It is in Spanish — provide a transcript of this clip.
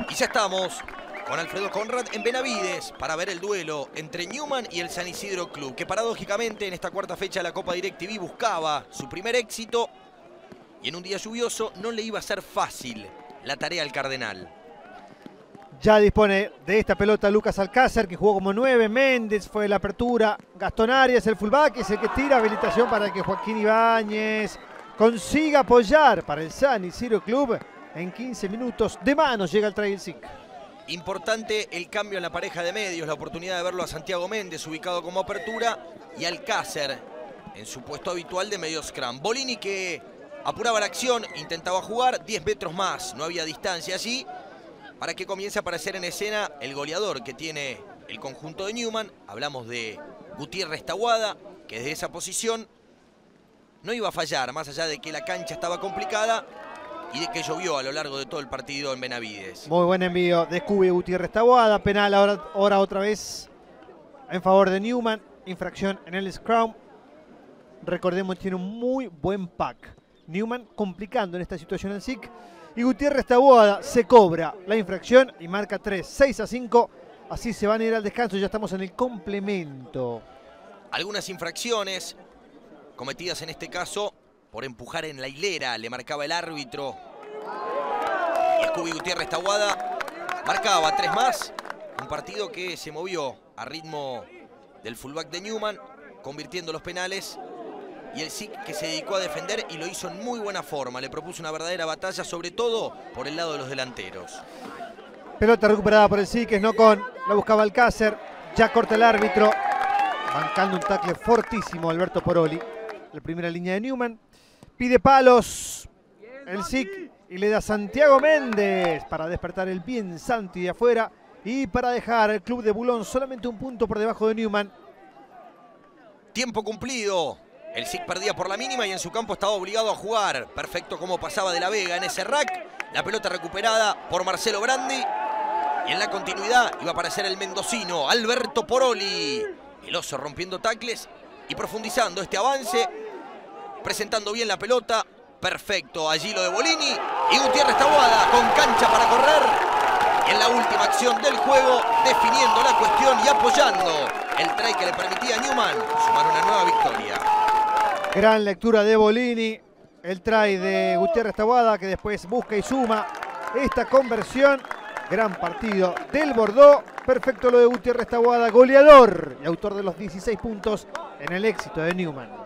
Y ya estamos con Alfredo Conrad en Benavides para ver el duelo entre Newman y el San Isidro Club, que paradójicamente en esta cuarta fecha de la Copa DirecTV buscaba su primer éxito y en un día lluvioso no le iba a ser fácil la tarea al Cardenal. Ya dispone de esta pelota Lucas Alcácer, que jugó como 9. Méndez fue la apertura. Gastón Arias, el fullback, es el que tira. Habilitación para que Joaquín Ibáñez consiga apoyar para el San Isidro Club. En 15 minutos de manos llega el try del SIC. Importante el cambio en la pareja de medios, la oportunidad de verlo a Santiago Méndez ubicado como apertura y Alcácer en su puesto habitual de medio scrum. Bolini, que apuraba la acción, intentaba jugar 10 metros más, no había distancia allí, para que comience a aparecer en escena el goleador que tiene el conjunto de Newman. Hablamos de Gutiérrez Taboada, que desde esa posición no iba a fallar, más allá de que la cancha estaba complicada y de que llovió a lo largo de todo el partido en Benavides. Muy buen envío de Scooby Gutiérrez Taboada. Penal ahora otra vez en favor de Newman. Infracción en el scrum. Recordemos, tiene un muy buen pack. Newman complicando en esta situación al SIC. Y Gutiérrez Taboada se cobra la infracción y marca 3, 6-5. Así se van a ir al descanso. Ya estamos en el complemento. Algunas infracciones cometidas en este caso por empujar en la hilera, le marcaba el árbitro. Y Scooby Gutiérrez Taboada marcaba 3 más. Un partido que se movió a ritmo del fullback de Newman, convirtiendo los penales. Y el SIC que se dedicó a defender y lo hizo en muy buena forma. Le propuso una verdadera batalla, sobre todo por el lado de los delanteros. Pelota recuperada por el SIC, es Nocón. La buscaba Alcácer. Ya corta el árbitro. Bancando un tackle fortísimo Alberto Poroli. La primera línea de Newman. Pide palos el SIC y le da Santiago Méndez para despertar el bien Santi de afuera y para dejar al club de Bulón solamente un punto por debajo de Newman. Tiempo cumplido. El SIC perdía por la mínima y en su campo estaba obligado a jugar. Perfecto como pasaba de la Vega en ese rack. La pelota recuperada por Marcelo Brandi. Y en la continuidad iba a aparecer el mendocino Alberto Poroli. El oso rompiendo tacles y profundizando este avance. Presentando bien la pelota. Perfecto allí lo de Bolini. Y Gutiérrez Taboada con cancha para correr. Y en la última acción del juego, definiendo la cuestión y apoyando el try que le permitía a Newman sumar una nueva victoria. Gran lectura de Bolini. El try de Gutiérrez Taboada, que después busca y suma esta conversión. Gran partido del Bordeaux. Perfecto lo de Gutiérrez Taboada, goleador y autor de los 16 puntos en el éxito de Newman.